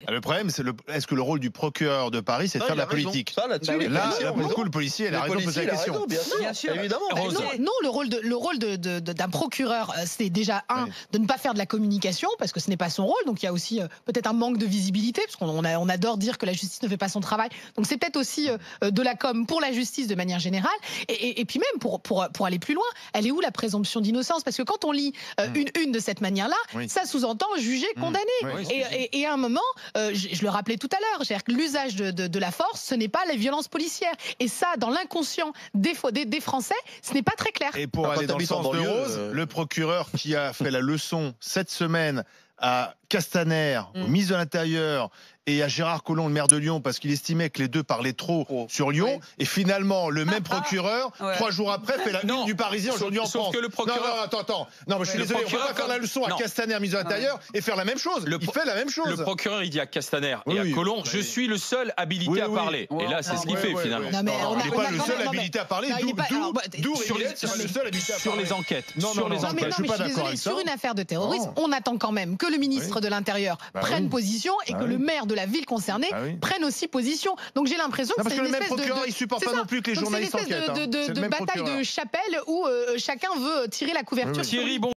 Le problème, c'est est-ce que le rôle du procureur de Paris, c'est de faire de la politique? Là, pour le coup, le policier, il a raison de poser la question. Bien sûr, évidemment. Non, le rôle d'un procureur, c'est déjà de ne pas faire de la communication, parce que ce n'est pas son rôle. Donc il y a aussi peut-être un manque de visibilité, parce qu'on adore dire que la justice ne fait pas son travail. Donc c'est peut-être aussi de la com pour la justice de manière générale. Et puis même pour aller plus loin, elle est où la présomption d'innocence? Parce que quand on lit une de cette manière-là, ça sous-entend juger, condamner. Et à un moment, je le rappelais tout à l'heure, c'est-à-dire que l'usage de la force, ce n'est pas les violences policières. Et ça, dans l'inconscient des Français, ce n'est pas très clair. Et pour aller dans le sens de Rose, le procureur qui a fait la leçon cette semaine à Castaner, au ministre de l'Intérieur, et à Gérard Collomb, le maire de Lyon, parce qu'il estimait que les deux parlaient trop sur Lyon. Et finalement, le même procureur, 3 jours après, fait la une du Parisien aujourd'hui en France. Sauf que le procureur... Non, attends. Non, mais je suis désolé, on ne peut pas faire la leçon à Castaner, ministre de l'Intérieur, et faire la même chose. Il fait la même chose. Le procureur, il dit à Castaner et à Collomb, je suis le seul habilité à parler. Et là, c'est ce qu'il fait, finalement. Il n'est pas le seul habilité à parler. D'où sur les enquêtes. Sur les enquêtes. Je suis pas d'accord avec ça. Sur une affaire de terrorisme, on attend quand même que le ministre de l'Intérieur prenne position et que le maire de la ville concernée prenne aussi position. Donc j'ai l'impression que c'est une espèce il supporte pas non plus que les journalistes enquêtent. de bataille de chapelle où chacun veut tirer la couverture. Thierry,